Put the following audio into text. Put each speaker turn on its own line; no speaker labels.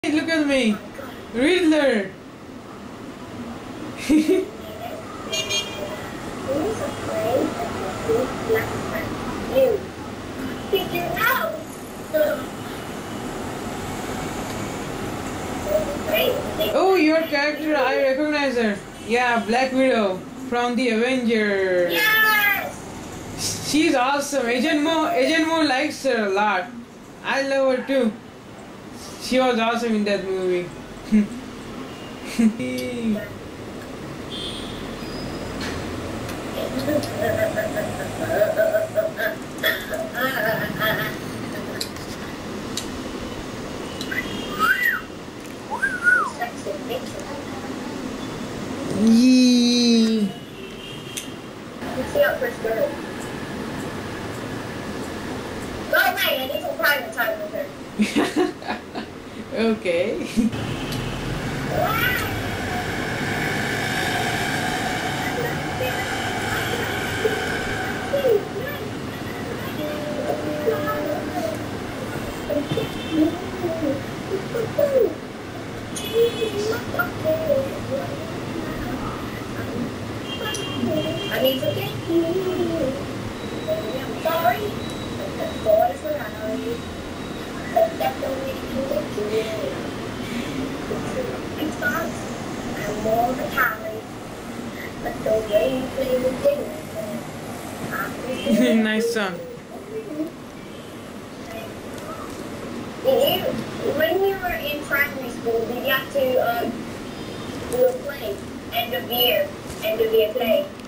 Look at me, Riddler. Oh, your character, I recognize her. Yeah, Black Widow from the Avengers.
Yes!
She's awesome. Agent Mo likes her a lot. I love her too. She was awesome in that movie. Yee.
Let's see out for skirt. Go away, I need some private time with her.
Okay.
I need to thank you. I'm sorry. That's boys around. But that don't make you look good. Next time, I'm more of a Callie. But the way you play the game,
Nice song.
When we were in primary school, we got to do a play, end of year play.